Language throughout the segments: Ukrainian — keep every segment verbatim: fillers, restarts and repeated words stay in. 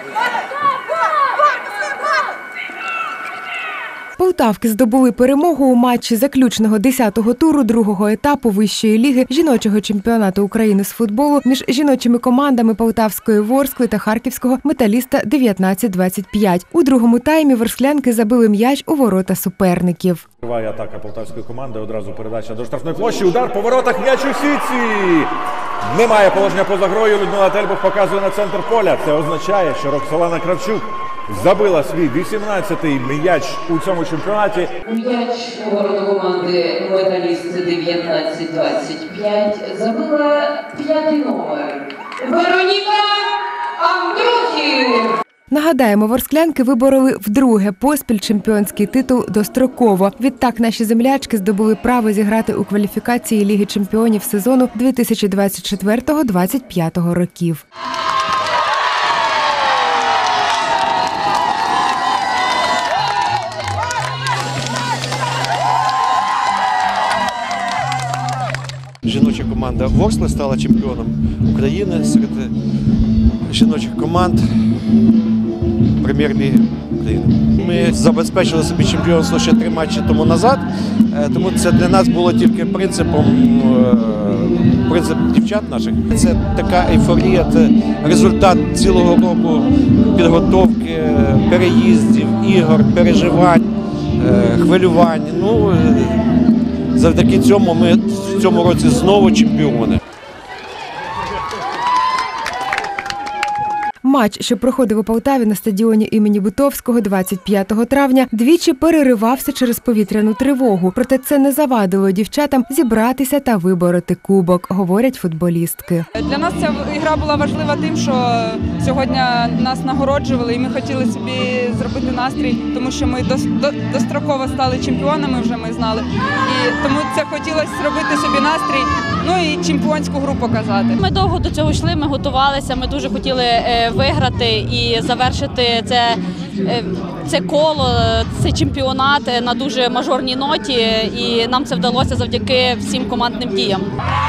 Полтавки здобули перемогу у матчі заключного десятого туру другого етапу Вищої ліги жіночого чемпіонату України з футболу між жіночими командами Полтавської Ворскли та Харківського Металіста дев'ятнадцять двадцять п'ять. У другому таймі ворсклянки забили м'яч у ворота суперників. Триває атака полтавської команди, одразу передача до штрафної площі, удар по воротах, м'яч у сітці! Немає положення поза грою, Людмила Тельбух показує на центр поля. Це означає, що Роксолана Кравчук забила свій вісімнадцятий м'яч у цьому чемпіонаті. М'яч у ворота команди Металіст дев'ятнадцять двадцять п'ять забила п'ятий номер Вероніка Андрухів. Нагадаємо, ворсклянки вибороли вдруге поспіль чемпіонський титул достроково. Відтак наші землячки здобули право зіграти у кваліфікації Ліги чемпіонів сезону дві тисячі двадцять четвертого - двадцять п'ятого років. Жіноча команда Ворскли стала чемпіоном України серед жіночих команд Прем'єр-ліги України. Ми забезпечили собі чемпіонство ще три матчі тому назад, тому це для нас було тільки принципом, принцип дівчат наших. Це така ейфорія, це результат цілого року підготовки, переїздів, ігор, переживань, хвилювань. Ну, завдяки цьому ми в цьому році знову чемпіони. Матч, що проходив у Полтаві на стадіоні імені Бутовського двадцять п'ятого травня, двічі переривався через повітряну тривогу. Проте це не завадило дівчатам зібратися та вибороти кубок, говорять футболістки. Для нас ця гра була важлива тим, що сьогодні нас нагороджували і ми хотіли собі зробити настрій, тому що ми достроково стали чемпіонами, вже ми знали. І тому це хотілося зробити собі настрій, ну і чемпіонську гру показати. Ми довго до цього йшли, ми готувалися, ми дуже хотіли виграти і завершити це, це коло, цей чемпіонат на дуже мажорній ноті, і нам це вдалося завдяки всім командним діям.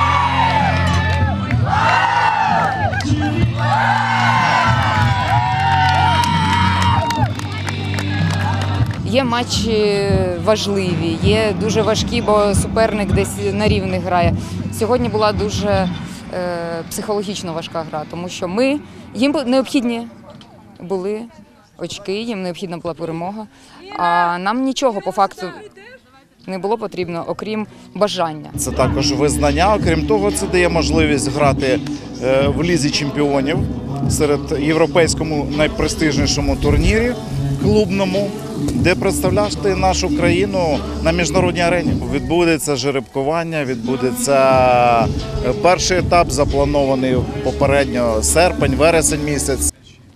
Є матчі важливі, є дуже важкі, бо суперник десь на рівних грає. Сьогодні була дуже е, психологічно важка гра, тому що ми, їм необхідні були очки, їм необхідна була перемога, а нам нічого по факту не було потрібно, окрім бажання. Це також визнання, окрім того, це дає можливість грати в Лізі чемпіонів серед європейському найпрестижнішому турнірі клубному, де представляєш ти нашу країну на міжнародній арені. Відбудеться жеребкування, відбудеться перший етап, запланований попередньо серпень, вересень місяць.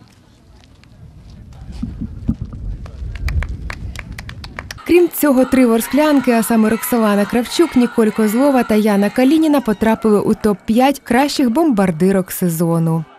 Крім цього, три ворсклянки, а саме Роксолана Кравчук, Ніколь Козлова та Яна Калініна потрапили у топ п'ять кращих бомбардирок сезону.